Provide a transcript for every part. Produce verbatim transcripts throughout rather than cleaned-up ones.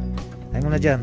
Tayo muna dyan.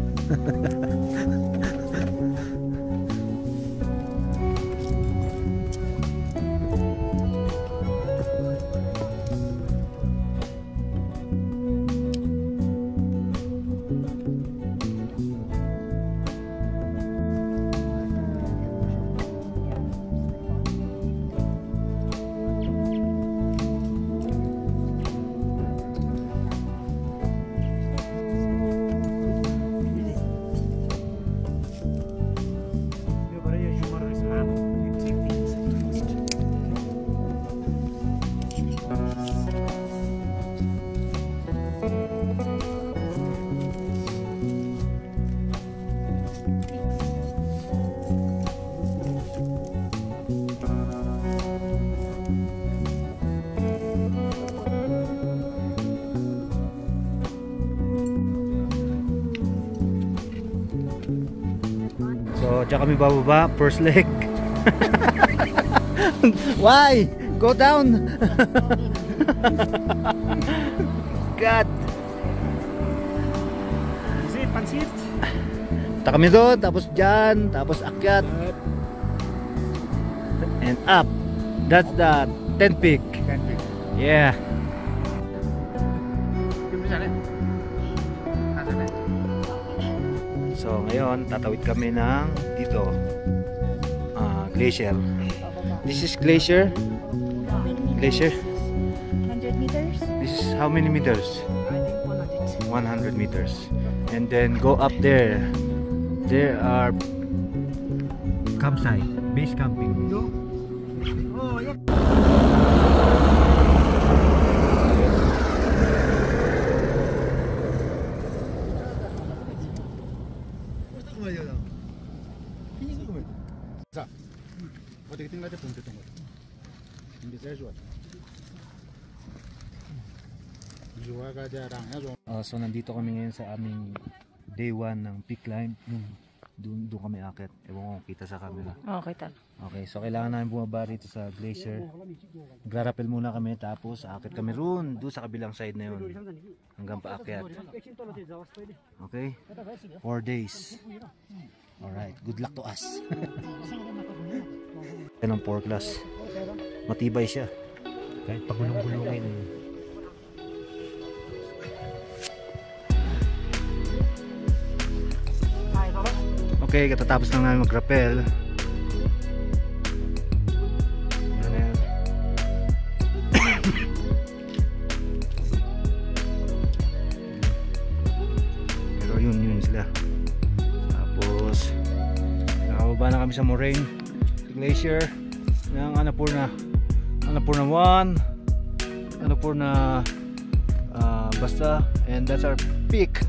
So, diyan kami bababa, first leg. Why? Go down. God. Pansit, pansit. Punta kami doon, tapos dyan, tapos akyat. And up. That's the tent peak. Yeah. So ngayon tatawid kami ng dito uh, glacier. This is glacier. Glacier. one hundred meters. This is how many meters? I think one hundred. one hundred meters. And then go up there. There are campsite, base camping. Oh, yeah. Uh, so nandito kami ngayon sa aming day one ng peak climb. Doon doon kami akit. Ewan ko kita sa camera. Okay, tal. Okay, so kailangan namin bumaba rito sa glacier. Magra-rappel muna kami tapos akit kami roon, doon sa kabilang side na yun. Hanggang paakyat. Okay? Four days. Alright, good luck to us. Yan ang four class. Matibay siya. Kahit pagulong-gulungin. Okay, katatapos lang namin mag-rappel. Pero yun, yun sila. Tapos nakababa na kami sa moraine glacier ng Annapurna. Annapurna one, Annapurna uh, basta, and that's our peak.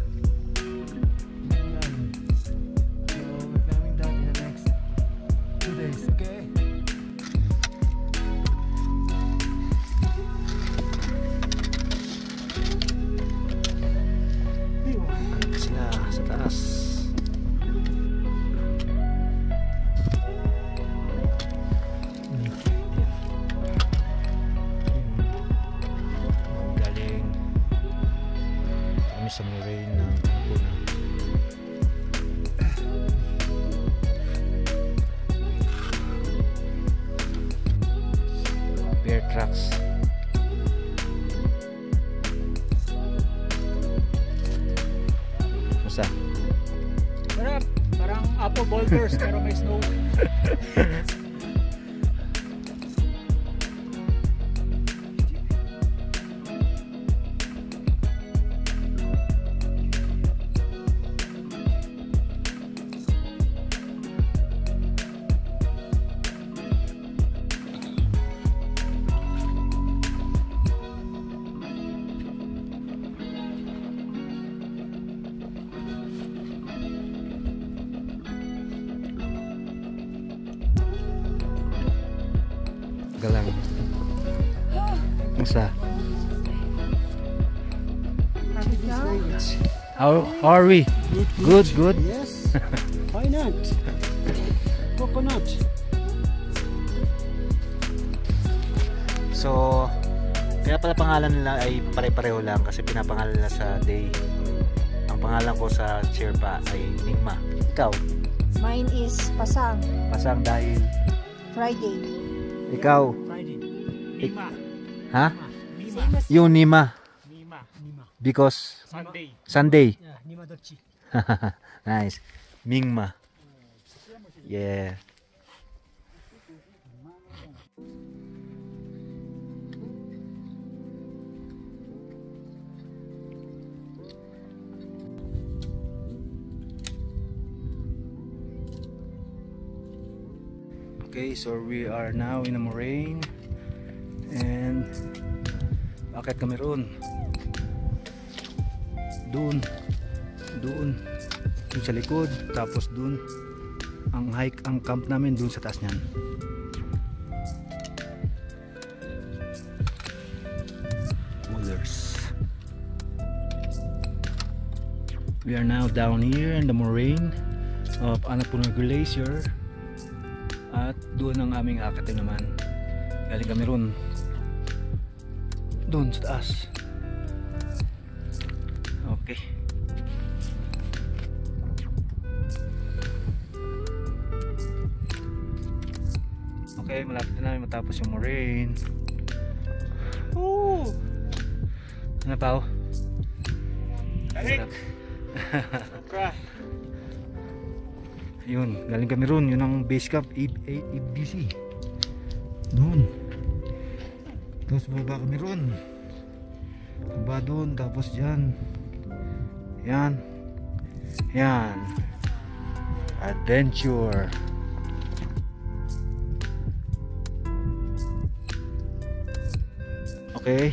Sa moraine ng Annapurna. Bear tracks. Masa? Sarap. Parang apple boulders pero may snow. Galang. Masa? How, how are we? Good, good. good. Yes. Why not? Coconut. So, kaya pala pangalan nila ay pare-pareho lang kasi pinapangalan nila sa day. Ang pangalan ko sa Sherpa ay Mingma. Ikaw? Mine is Pasang. Pasang dahil. Friday. Ikaw? Friday. Lima. Ha? Lima. Yung Nima. Lima. Lima. Because Sunday. Sunday. Yeah, Nima Dochi. Nice. Mingma. Yeah. Okay, so we are now in a moraine and bakit kami roon? Doon, doon, doon sa likod, tapos doon ang hike, ang camp namin doon sa taas niyan. Boulders. We are now down here in the moraine of Annapurna Glacier. At doon ang aming akitin naman. Galing kami ron doon sa taas. Okay. Okay, malapit na namin matapos yung moraine. Woo! Ano pa oh? Tarik! Yun, galing kami ron. Yun ang base camp, I B C. Doon. Tapos baba kami ron. Baba doon, tapos dyan. Yan. Yan. Adventure. Okay.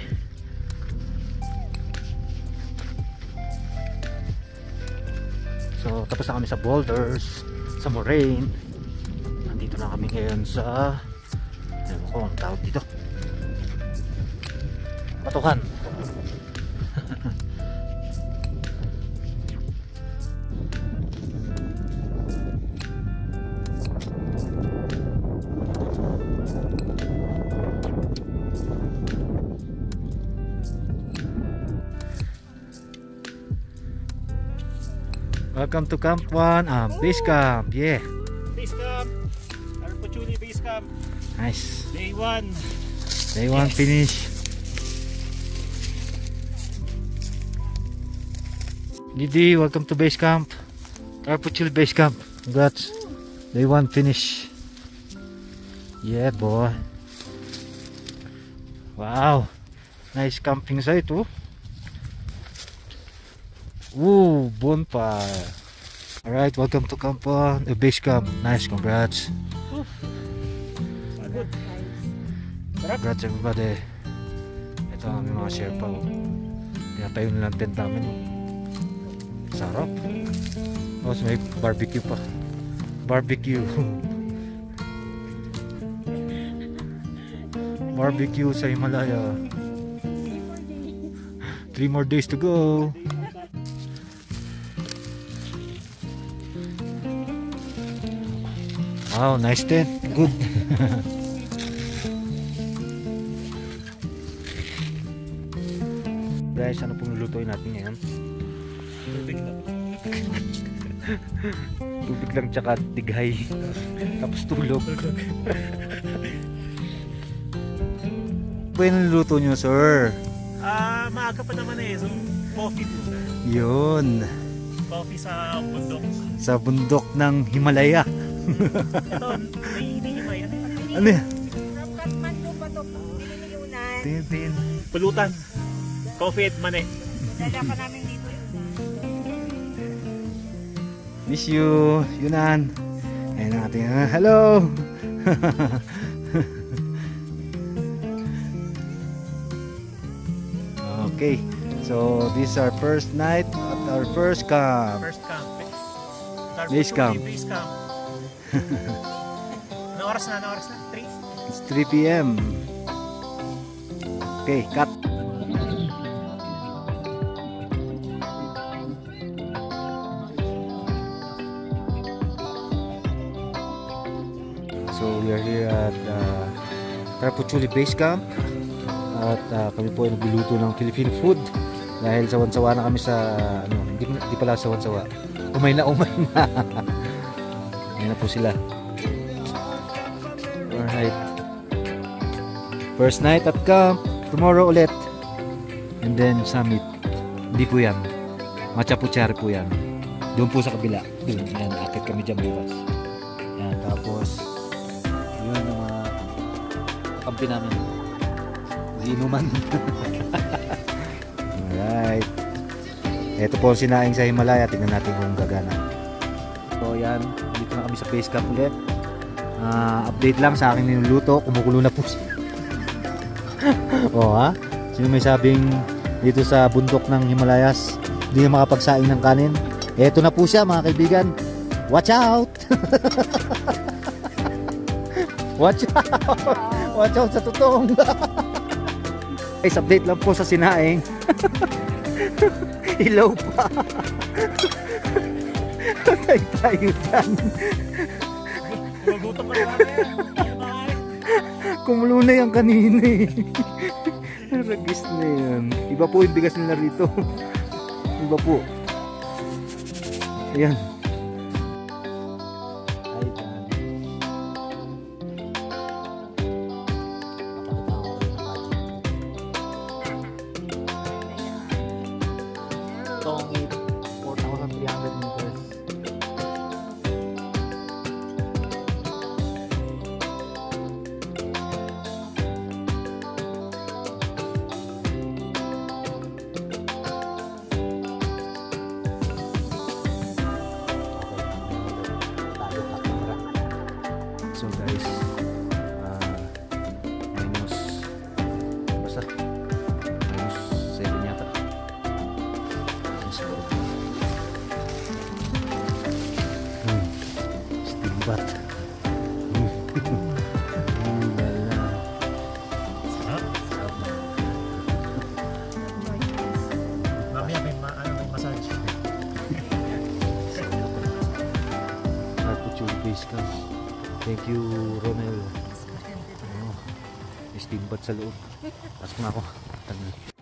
So, tapos na kami sa boulders, sa moraine. Nandito na kami ngayon sa, ewan ko ang tawag dito, Batukan. Welcome to Camp one, ah, base camp, yeah. Base camp. Arpachuli base camp. Nice. Day one. Day one Yes. finish. Didi, welcome to base camp. Arpachuli base camp. Congrats. Day one finish. Yeah, boy. Wow. Nice camping site, oh. Ooh, bonfire. Alright, welcome to Camp one, uh, base camp. Nice, congrats. Good. Congrats everybody. Ito ang aming mga Sherpa. Tinatayo nila ang tent namin. Sarap. Tapos may barbecue pa. Barbecue. Barbecue sa Himalaya. Three more days to go. Wow, nice tent. Good. Guys, ano pong lulutuin natin ngayon? Tubig lang. Tubig lang tsaka tighay. Tapos tulog. Ano yung niluluto nyo, sir? Ah, maaga pa naman eh. So, coffee po. Yun. Coffee sa bundok. Sa bundok ng Himalaya. Ito, may hinihimay. Ano yan? From Kathmandu pa to. Piniliyunan. Tin-tin. Pulutan. Coffee at mani. Dala ka namin dito. Miss you. Yunan. Ayan ang ating, uh, hello. Okay. So, this is our first night at our first camp. First camp. Base camp. Base camp. Ano oras na? Ano oras na? three? It's three P M Okay, cut. So we are here at uh, Arpachuli Base Camp at uh, kami po ay nagluluto ng Filipino food dahil sawan-sawa na kami sa ano, hindi, hindi Hindi pala sawan-sawa. Umay na umay na. Ayan na po sila. Alright. First night at camp. Tomorrow ulit. And then summit. Hindi po yan. Machapuchari po yan. Doon po sa kabila. Doon. Yan. Akit kami dyan bukas. Yan. Tapos yun ang mga kampi namin. Inuman. Alright. Ito po ang sinaing sa Himalaya. Tingnan natin kung gagana. So yan. Dito na kami sa base camp ulit. Uh, update lang sa akin niluluto. Kumukulo na po siya. O ha? Sino may sabing dito sa bundok ng Himalayas hindi na makapagsaing ng kanin? Eto na po siya mga kaibigan. Watch out! Watch out! Watch out sa tutong! Guys, update lang po sa sinaing. Ilaw pa. Patay tayo dyan. Magutom pa namin. Kumulo na yan kanina eh. Ragis na yan. Iba po yung bigas nila rito. Iba po. Ayan. Ay, Tongit, four thousand three hundred meters. So guys, uh, minus basta minus seven yata. Minus four. Hmm. Steam bath. Hmm, lala. Sarap. Sarap na. Mamaya may, ma ano, may massage. Arpuchul base camp. Thank you, Ronel. Ano, steam bath sa loob. Pasok na ako. Tagal.